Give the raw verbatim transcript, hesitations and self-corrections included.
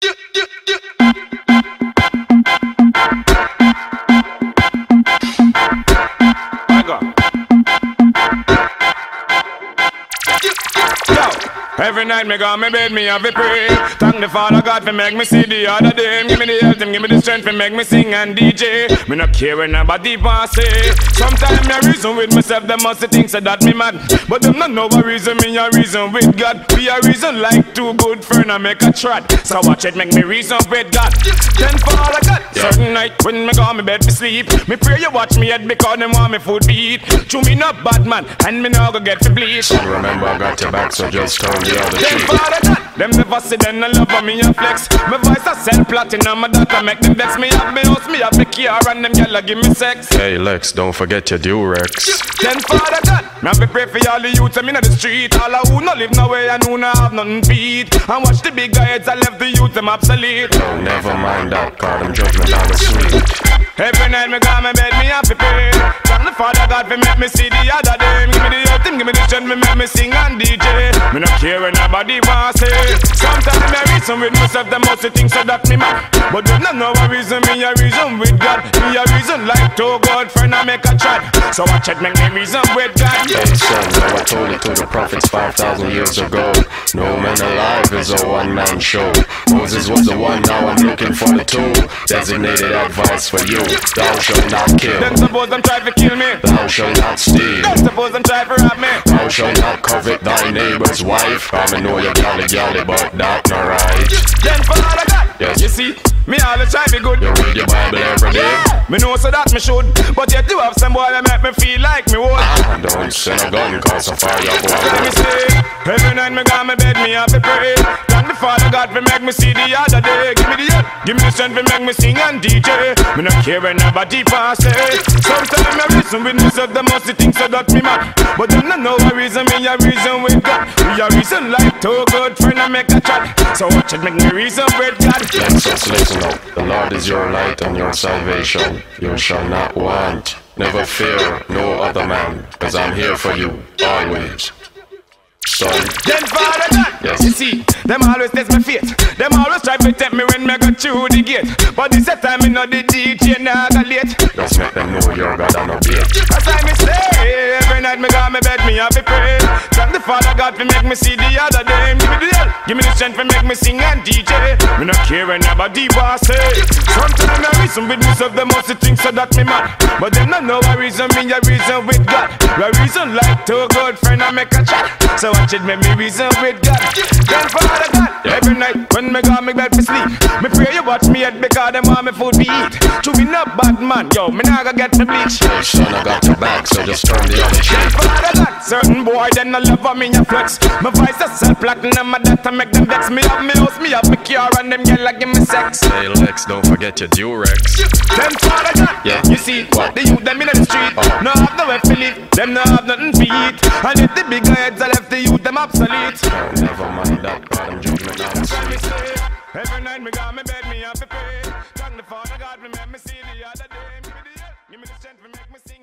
Every night me go me bed, me have to pray. Thank the Father God for make me see the other day. Give me the health, and give me the strength for make me sing and D J. Me not care when nobody pass say. Sometimes me reason with myself, them must think so that me mad. But them not know what reason, me a reason with God. Be a reason like two good friends and make a trot. So watch it make me reason with God. Then Father God, yeah. Certain night when me go me bed to sleep, me pray you watch me head because them want me food to eat. To me not bad man, and me now go get to bleach. So remember I got your back, so just turn the other then cheek. Father God, them never see them, I love for me and flex. My voice a sell platinum, my data make them vex. Me have me house, me have the car, and them gyal give me sex. Hey Lex, don't forget your Durex. Then Father God, me have to pray for all the youths I'm in the street. All of who no live nowhere and who no have nothing to eat. And watch the big guys, I left the youth them obsolete. No, never mind that, cause them judgment on the sweet. Every night me go me bed, me have to pray. Thank the Father God for make me see the other day. Give me the health, give me the strength, me make me sing and D J. Me not care when nobody pass say. Sometimes me reason with myself, them must think so that me mad. But them not know a reason, me a reason with God. Me a reason like two good friend I make a chat. So watch it make me reason with God. Hey son, now I told it to the prophets five thousand years ago. No man alive is a one-man show. Moses was the one, now I'm looking for the two. Designated advice for you. Thou shalt not kill. Then suppose them try to kill me. Thou shalt not steal. Then suppose them try to rob me. Thou shalt not covet thy neighbor's wife. I know you galley galley, but that not right. Then Father God, yes. You see, me always try to be good. You read your Bible every day. Me know so that me should, but yet you have some boy that make me feel like me would. Ah, don't send a gun, cause a fire up. Let me say, every night me go me bed, me have to pray. Thank the Father God for make me see the other day. Give me the help, give me the strength for make me sing and D J. Me not care when nobody pass say. Sometimes I reason with myself, them must think so that me mad. But them not know a reason, me a reason with God. We a reason like two good friend I make a chat. So watch it make me reason with God. Lexxus, listen up. The Lord is your light and your salvation. You shall not want. Never fear no other man, cause I'm here for you always. Son. Then Father God, yes. You see, them always test my faith. Them always try to tempt me when me go through the gate. But this time me know the D J now got late. Just make them know you're God and no bait. That's why me say, every night me go me bed, me have to pray. Thank the Father God for make me see the other day. Give me the help, give me the strength for make me sing and D J. Me not care when nobody boss say. Sometimes I reason with myself, them must think so that me mad. But them not know a reason, me a reason with God. A reason like two good friend I make a chat. So watch it make me reason with God. Then Father God, every night when me go me bed to sleep, me pray you watch me head because them want me food to eat. To me not bad man, yo, me nah go get me bleach. Hey son, I got your back, so just turn the other cheek. Then Father God, certain boy then I love for me a flex. My voice a sell platinum, my data make them vex. Me have me house, me have me car, and them gyal give me sex. Hey Lex, don't forget your Durex. Then Father God, yeah. You see, what? The youth them in the street, oh. No have nowhere to live, them no have nothing to eat. And if the big heads I left the youth them obsolete. Oh, never mind that, God, I'm judgment on the sweet. Every night me go me bed, me have to pray. Thank the Father God for make me see the other day. Give me the help, give me the strength for make me sing.